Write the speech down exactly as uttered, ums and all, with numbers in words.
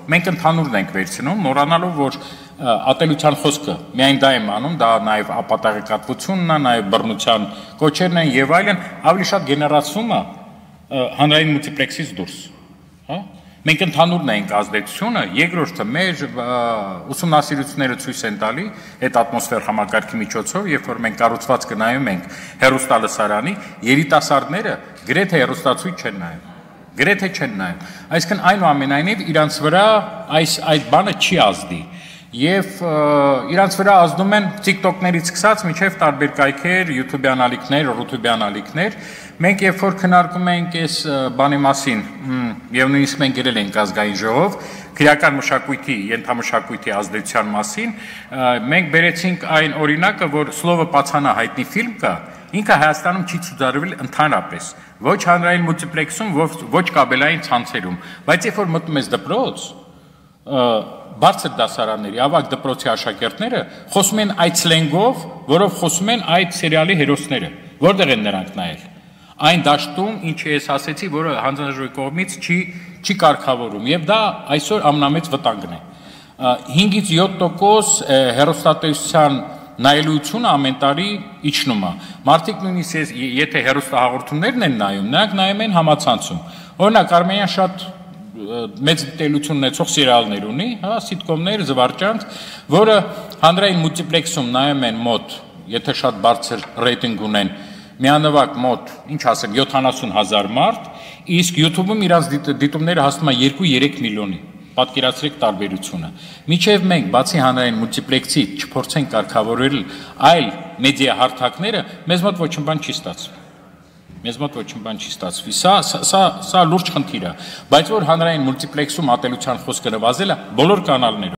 մենք ընդհանուրն ենք վերցնում, մոռանալով, որ ատելության խոսքը միայն դա եմ անում, դա նաև ապատաղեկատվությունն է, նաև բռնության կոչերն են եւ այլն, ավելի շատ գեներացում է հանրային մուլտիպլեքսից դուրս, հա? Մենք ընդհանուրն ենք ազդեցությունը, երկրորդը մեր ուսումնասիրությունները ցույց են տալի այդ ատմոսֆեր համակարգի միջոցով, երբ որ մենք կառուցվածքը նայում ենք հեռուստալսարանի, երիտասարդները գրեթե հեռուստացույց չեն նայում, գրեթե չեն նայում, այսինքն այնուամենայնիվ իրանց վրա այս այդ բանը չի ազդի եւ իրանց վրա ազդում են TikTok-ներից սկսած մինչեւ տարբեր կայքեր, YouTube-յան ալիքներ, Rutube-յան ալիքներ։ Մենք երբ որ քննարկում ենք այս բանի մասին, եւ նույնիսկ մենք գրել ենք ազգային ժողով, քրեական մշակույթի, ենթամշակույթի ազդեցության մասին, մենք բերեցինք այն օրինակը, որ Սլովը Պացանա հայտնի ֆիլմ կա, ինքը Հայաստանում չի ցուցադրվել ընդհանրապես, ոչ հանրային մուլտիպլեքսում, ոչ կաբելային ցանցերում, բայց երբ որ մտնում ես դպրոց, բարձր դասարանների, ավագ դպրոցի աշակերտները խոսում են այդ սլենգով, որով խոսում են այդ սերիալի հերոսները, որտեղ են նրանք նայել։ Այն դաշտում, ինչի ես ասեցի, որը հանձնաժողովի կողմից չի չի կարգավորում, եւ դա այսօր ամենամեծ վտանգն է։ հինգից յոթ տոկոս հեռուստատեսության նայելիությունը ամեն տարի իջնում է։ Մարդիկ նույնիսկ եթե հեռուստահաղորդումներն են նայում, նրանք նայում են համացանցում։ Օրինակ Արմենիան շատ մեծ դիտելություն ունեցող սերիալներ ունի, հա, սիտկոմներ, զվարճանք, որը հանրային մուլտիպլեքսում նայում են մոտ, եթե շատ բարձր ռեյտինգ ունեն, միանվագ մոտ, ինչ ասեմ, յոթանասուն հազար մարդ, իսկ YouTube-ում իրանց դիտումները հասնում է երկու երեք միլիոնի, պատկերացրեք տարբերությունը։ Մինչև մենք բացի հանրային մուլտիպլեքսի չփորձենք կարգավորել այլ մեդիա հարթակները, մեզ մոտ ոչինչ բան չի ստացվում։ Մեզ մոտ ոչինչ բան չի ստացվի։ Սա սա սա լուրջ խնդիր է, բայց որ հանրային մուլտիպլեքսում ատելության խոսքը նվազել է բոլոր կանալներում։